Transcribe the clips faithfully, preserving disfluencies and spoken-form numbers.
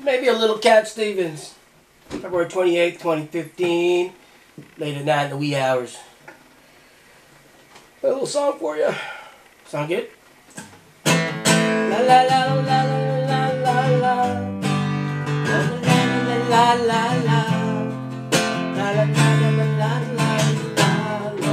maybe a little Cat Stevens. February twenty-eighth, twenty fifteen. Late at night in the wee hours. A little song for you. Sound good? La la la la la la la la. La la la la la la. La la la la la la la.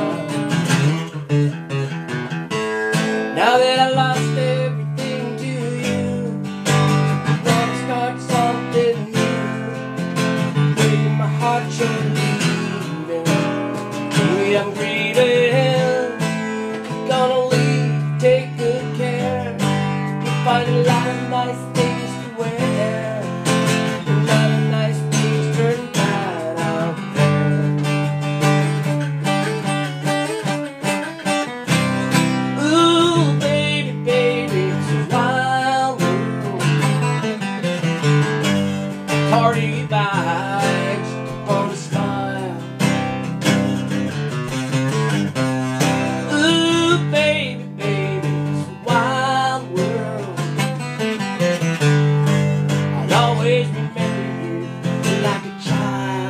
Now that I lost everything to you, I wanna start something new. Breaking my heart, you're leaving. Sweet, I'm grieving. Gonna leave, take good care. You find a lot of nice things to wear. A lot of nice things turn bad out there. Ooh, baby, baby, it's a wild world. It's hard to get by, just upon a smile. Ooh, baby, baby, it's a wild world. I'll always remember you like a child.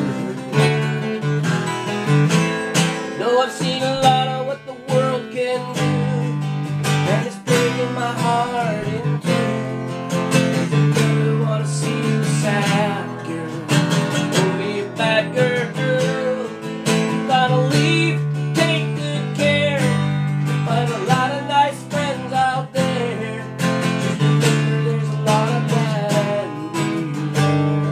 Know I've seen a lot of what the world can do, and it's breaking my heart in two. 'Cause I never wanna see you sad, girl. Don't be a bad girl. Gotta leave, take good care. Find a lot of nice friends out there. Just remember there's a lot of bad beware.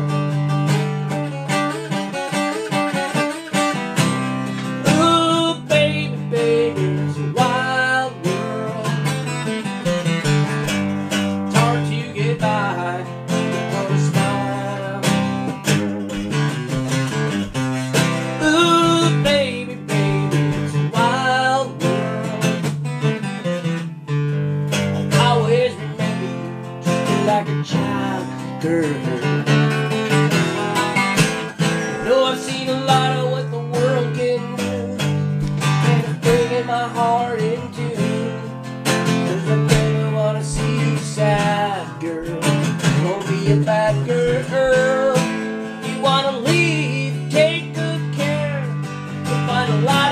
Ooh, baby, baby, it's a wild world. It's hard to get by on a smile. Ooh, baby, baby, it's a wild world. I'll always remember you just like a child, girl. Know I've seen a lot of what the world can do, and it's breaking my heart in two. 'Cause I never wanna see you sad, girl. Don't be a bad girl. You wanna leave, take good care. You'll find a lot